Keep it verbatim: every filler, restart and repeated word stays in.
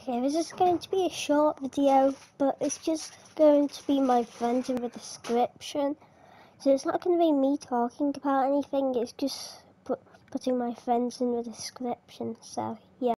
Okay, this is going to be a short video, but it's just going to be my friends in the description. So it's not going to be me talking about anything, it's just put, putting my friends in the description, so yeah.